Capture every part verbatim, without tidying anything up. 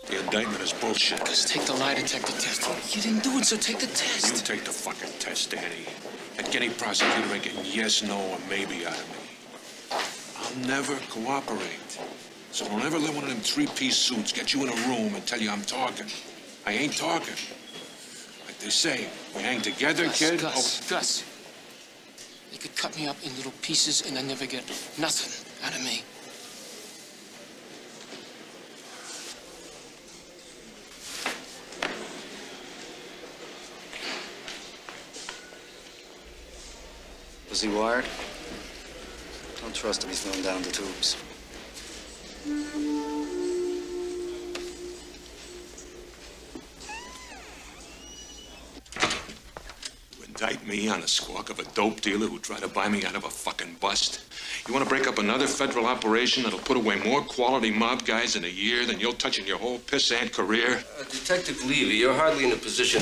The indictment is bullshit. Just take the lie detector test. You didn't do it, so take the test. You take the fucking test, Danny. At any prosecutor ain't getting yes, no, or maybe out of me. I'll never cooperate. So don't ever let one of them three-piece suits get you in a room and tell you I'm talking. I ain't talking. Like they say, we hang together, Gus, kid. Gus, oh. Gus. You could cut me up in little pieces and I never get nothing out of me. Was he wired? Don't trust him, he's going down the tubes. You indict me on a squawk of a dope dealer who tried to buy me out of a fucking bust? You want to break up another federal operation that'll put away more quality mob guys in a year than you'll touch in your whole pissant career? Uh, Detective Levy, you're hardly in a position...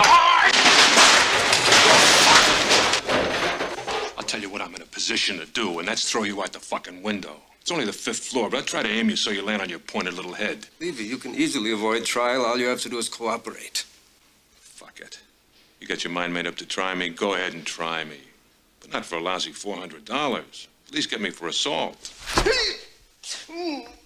I'll tell you what I'm in a position to do, and that's throw you out the fucking window. It's only the fifth floor, but I'll try to aim you so you land on your pointed little head. Levy, you can easily avoid trial. All you have to do is cooperate. Fuck it. You got your mind made up to try me, go ahead and try me. But not for a lousy four hundred dollars. At least get me for assault.